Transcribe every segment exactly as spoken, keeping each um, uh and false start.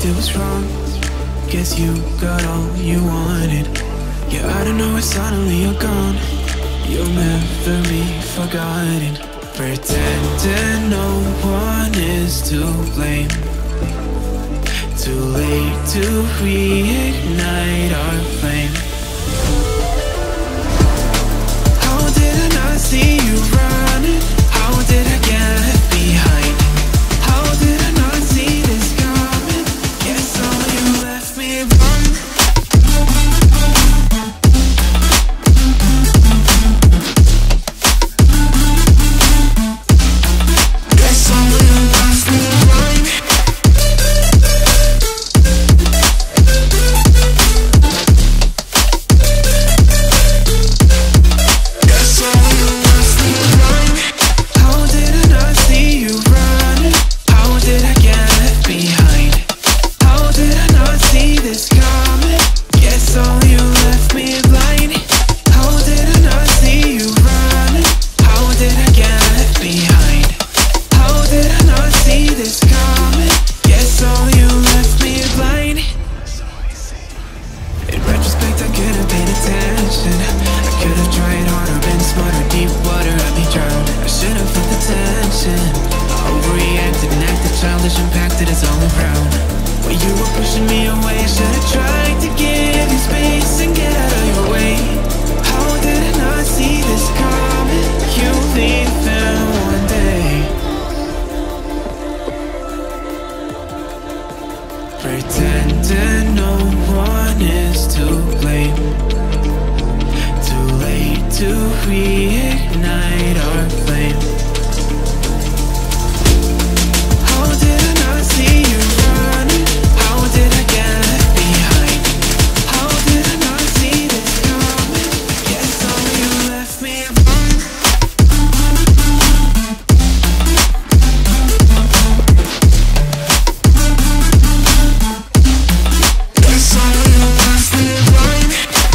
did was wrong. Guess you got all you wanted. Yeah, I don't know why suddenly you're gone. You'll never be forgotten. Pretending no one is to blame. Too late to reignite our flame. How did I not see you running? How did I get left behind? How did I not see this coming? Guess all you left me wrong. Guess all you left me blind. Guess all you left me blind. How did I not see you running? How did I get left behind? How did I not see this coming? Guess all you left me blind. How did I not see you running? How did I get left behind? How did I not see this coming? Guess all you left me blind. In retrospect, I could have paid attention. I could have tried harder, been smarter. Deep water, I'd be drowned. I should have felt the tension. I overreacted and acted childish, impacted as all around. When you were pushing me away, I should have tried to give you space and get out of your way. How did I not see this coming? You leaving one day. Pretending no one is to blame. Too late to reignite our flame. How did I not see you running? How did I get left behind? How did I not see this coming? Guess all you left me wrong. Guess all you left me blind.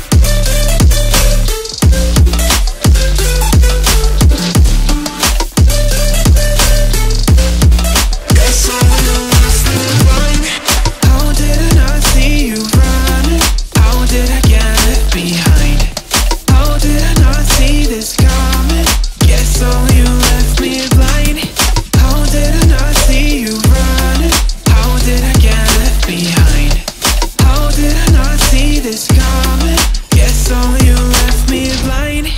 Guess all you left me blind. How did I not see you running? How did I get left behind? How did I not see this coming? Guess all you left me blind. How did I not see you running? How did I get left behind? How did I not see this coming? Guess all you left me blind.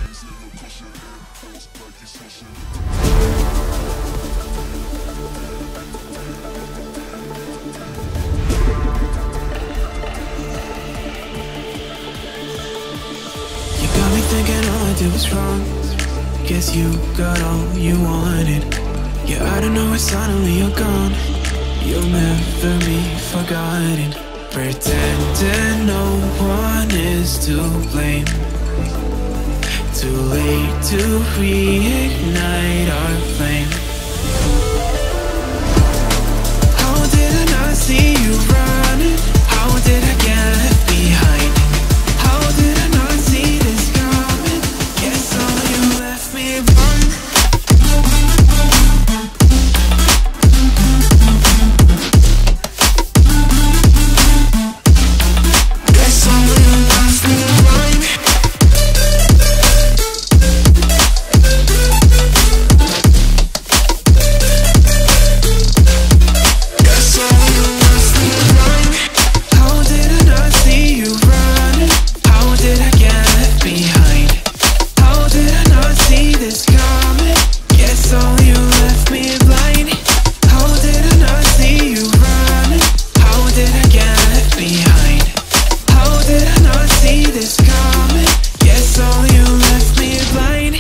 You got me thinking all I did was wrong. Guess you got all you wanted. Yeah, I don't know why suddenly you're gone. You'll never be forgotten. Pretending no one is to blame. Too late to reignite our flame. How did I not see you running? How did I get left behind? How did I not see this coming? Guess all you left me wrong. Guess all you left me blind. Guess all you left me blind. How did I not see you running? How did I get left behind? How did I not see this coming? Guess all you left me blind. How did I not see you running? How did I get left behind? How did I not see this coming? Guess all you left me blind.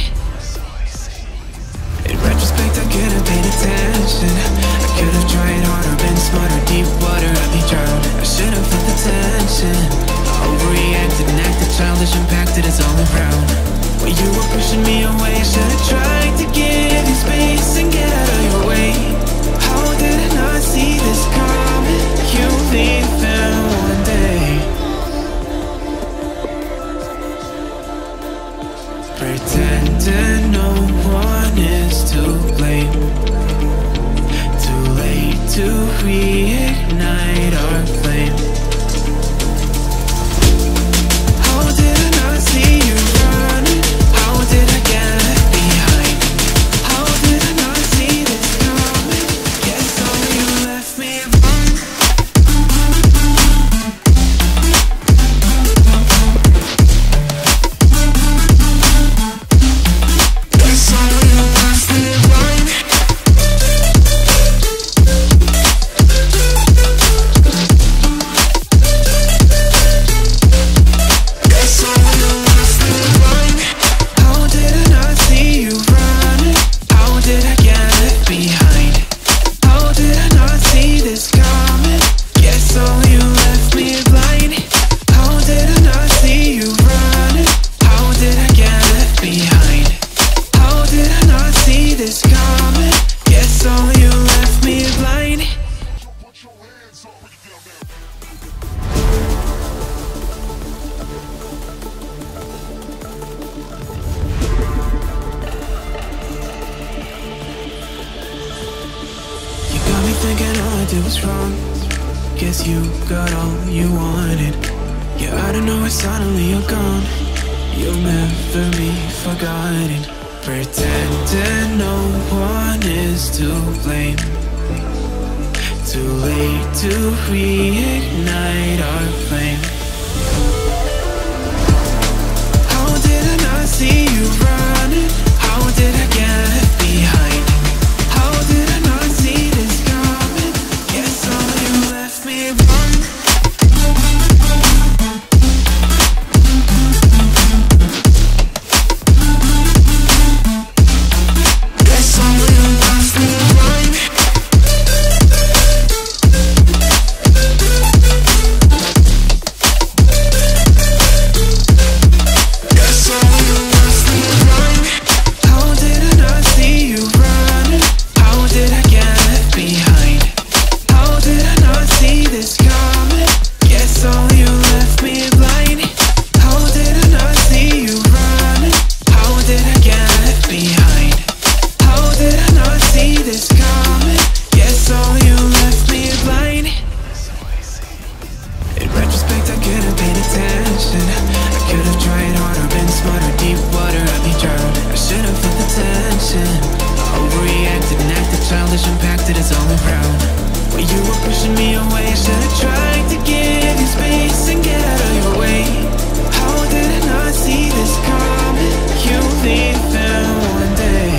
In retrospect, I could have paid attention. I could have tried harder, been smarter. Deep water, I'd be drowned. I should have felt the tension. I overreacted and acted childish, impacted as all around. When you were pushing me away, I should have tried to give you space and get out of your way. How did I not see this coming? You leaving one day. Pretending no one is to blame. Too late to reignite thinking all I did was wrong. Guess you got all you wanted. Yeah, I don't know why suddenly you're gone. You'll never be forgotten. Pretending no one is to blame. Too late to reignite our flame. How did I not see you running? How did I get behind? How did I not see this coming? Guess all you left me wrong. Guess all you left me wrong. Guess all you left me wrong. How did I not see you running? How did I get behind? How did I not see this coming? Guess all you left me blind. How did I not see you running? How did I get behind? How did I not see this coming? Guess all you left me blind. In retrospect, I could have paid attention. I could have tried harder, been smarter. Deep water, I'd be drowned. I should have felt the tension. I overreacted and acted childish, impacted, it's all around. When you were pushing me away, I should have tried to give you space and get out of your way. How did I not see this coming? You leaving one day.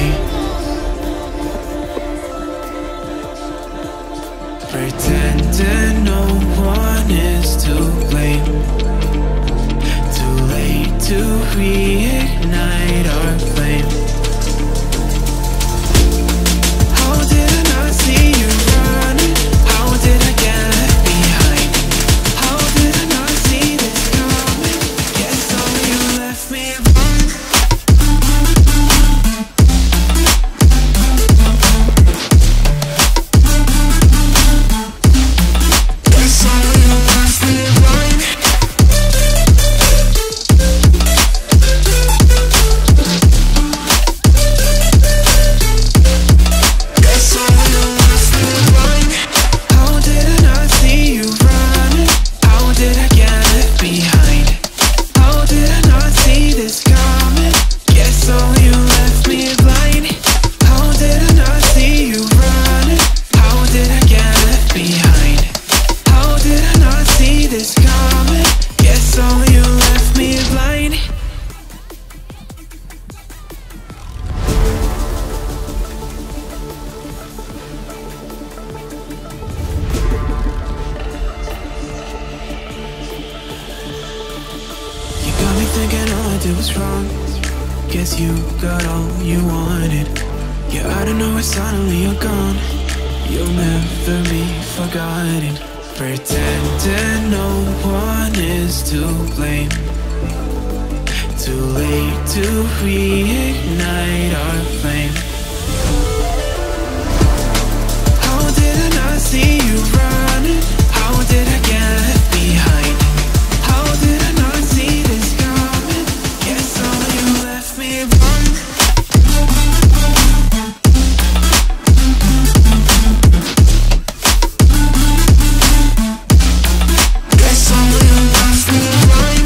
Pretending no one is to blame. Too late to reignite our flame. How did I not see you running? How did I get behind? How did I not see this coming? Guess all you left me wrong. Guess all you left me wrong. Guess all you left me wrong. How did I not see you running? How did I get behind? How did I not see this coming? Guess all you left me blind. How did I not see you running? How did I get behind? How did I not see this coming? Guess all you left me blind. You got me thinking all I did was wrong. Guess you got all you wanted. Yeah, I don't know why suddenly you're gone. You'll never be forgotten. Pretending no one is to blame. Too late to reignite our flame. How did I not see you running? How did I get behind? How did I not see this coming? Guess all you left me wrong. Guess all you left me wrong.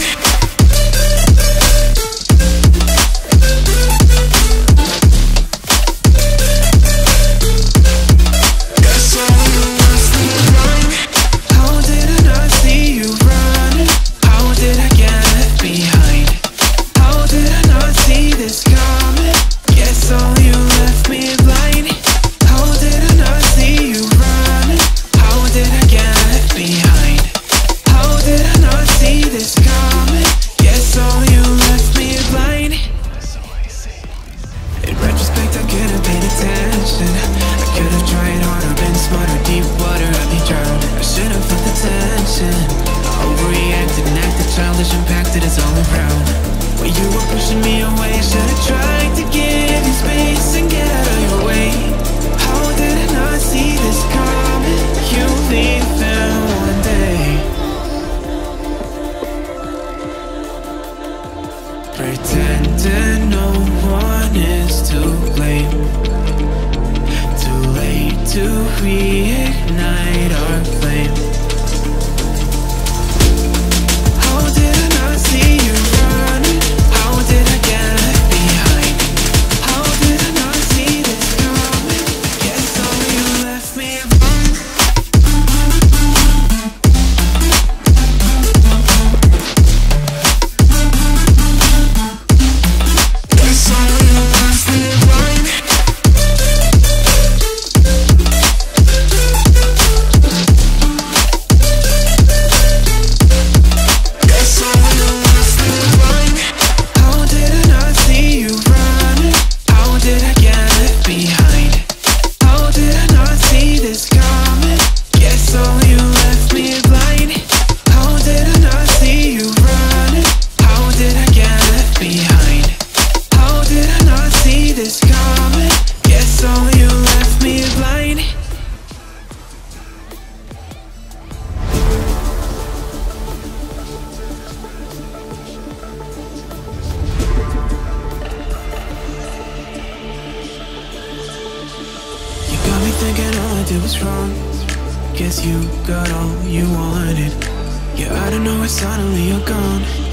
it was wrong. Guess you got all you wanted. Yeah, I don't know why suddenly you're gone.